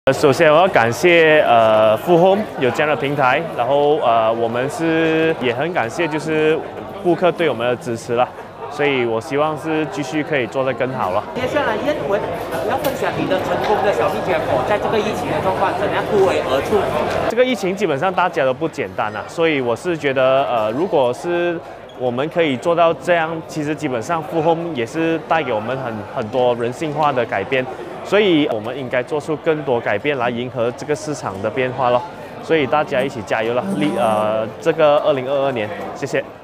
首先我要感谢富 Home 有这样的平台，然后我们也很感谢就是顾客对我们的支持啦，所以我希望是继续可以做得更好了。 接下来燕文要分享你的成功的小秘诀，在这个疫情的状况怎样突围而出？ 这个疫情基本上大家都不简单啊，所以我是觉得如果是我们可以做到这样，其实基本上富 Home 也是带给我们很多人性化的改变。所以我们应该做出更多改变来迎合这个市场的变化咯。所以大家一起加油了！这个2022年，谢谢。